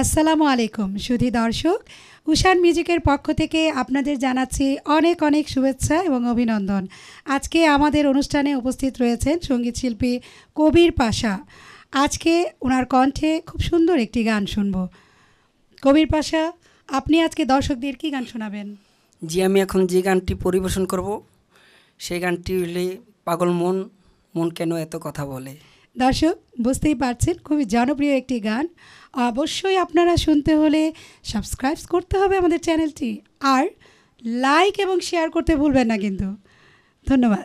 আসসালামু আলাইকুম সুধী দর্শক, উষান মিউজিকের পক্ষ থেকে আপনাদের জানাচ্ছি অনেক অনেক শুভেচ্ছা এবং অভিনন্দন। আজকে আমাদের অনুষ্ঠানে উপস্থিত রয়েছেন সঙ্গীত শিল্পী কবির পাশা। আজকে ওনার কণ্ঠে খুব সুন্দর একটি গান শুনব। কবির পাশা, আপনি আজকে দর্শকদের কি গান শোনাবেন? জি, আমি এখন যে গানটি পরিবেশন করব সেই গানটি হলে পাগল মন, মন কেন এত কথা বলে। দর্শক বুঝতেই পারছেন, খুবই জনপ্রিয় একটি গান। অবশ্যই আপনারা শুনতে হলে সাবস্ক্রাইব করতে হবে আমাদের চ্যানেলটি, আর লাইক এবং শেয়ার করতে ভুলবেন না কিন্তু। ধন্যবাদ।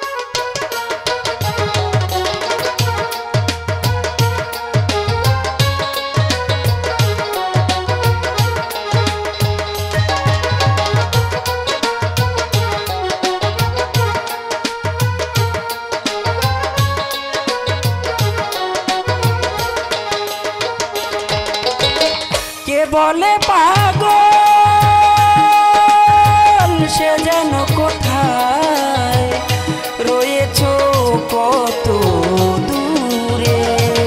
বলে পাগল সে যেন কোথায় রয়েছ কত দূরে,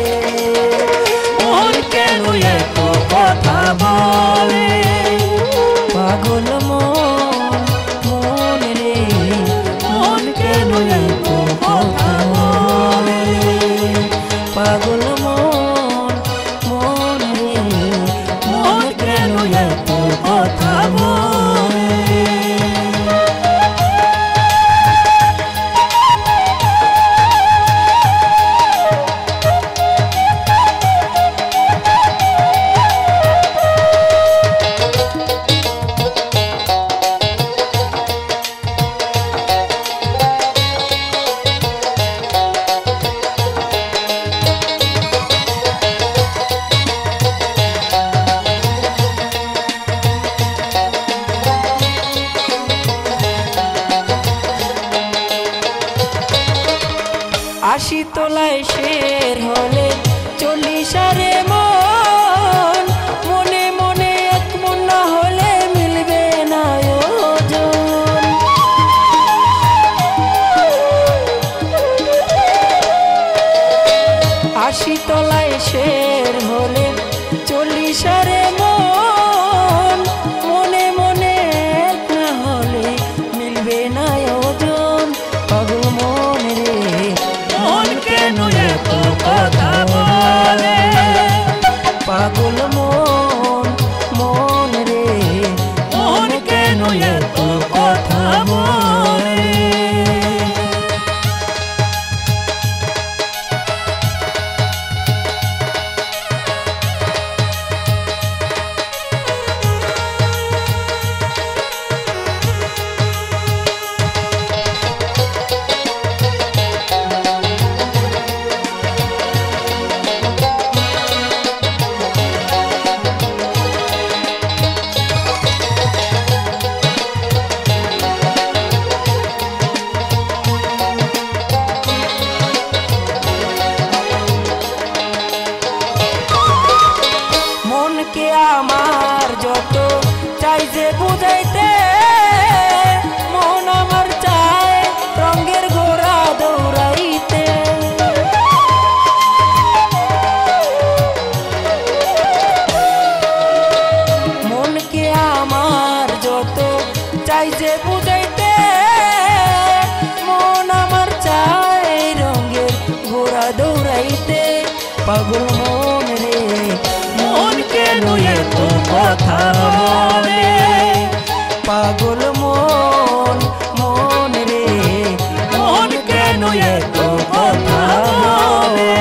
মন কেন এত কথা বলে পাগল মন, মন রে মন কেন এত কথা বলে পাগল মন, মন রে মন কেন এত কথা বলে। আশি তোলায় শের হলে 40 রে মন, মনে মনে এক মন না হলে মিলবে না ওজন। আশি তোলায় শের হলে 40 রে মন, মনে মনে এক না হলে মিলবে না ওজন। পাগল মন রে মন কেন এত কথা বলে পাগল মন, মন রে মন কেন এত কথা বলে। মনকে আমার যত চাই যে বুঝাইতে, মন আমার চায় রঙের ঘোড়া দৌড়াইতে। মনকে আমার যত চাই যে বুঝাইতে, মন আমার চায় রঙের ঘোড়া দৌড়াইতে। পাগল মন রে মন কেন এত কথা বলে পাগল মন, মন রে মন কেন এত কথা বলে।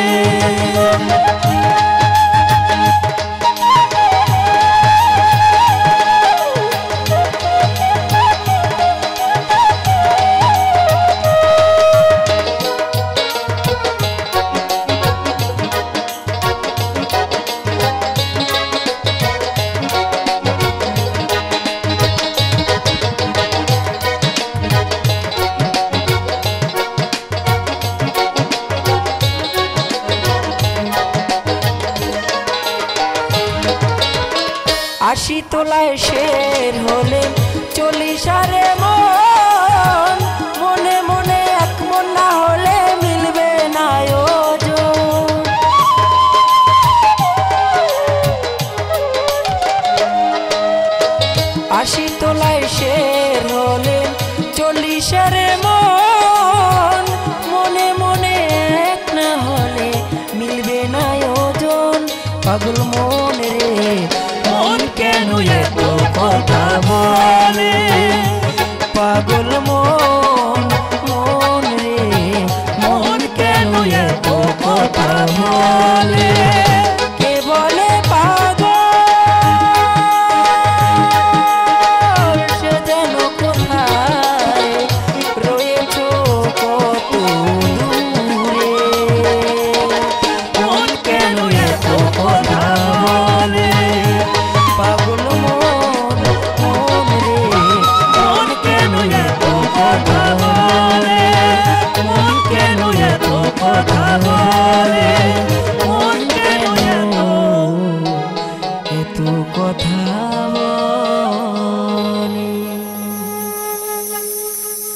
আশি তোলায় শের হলে 40 রে মন, মনে মনে এক মন না হলে মিলবে না ওজন। আশি তোলায় শের হলে 40 রে মন, মনে মনে এক না হলে মিলবে না ওজন। পাগল মন রে মন কেন এত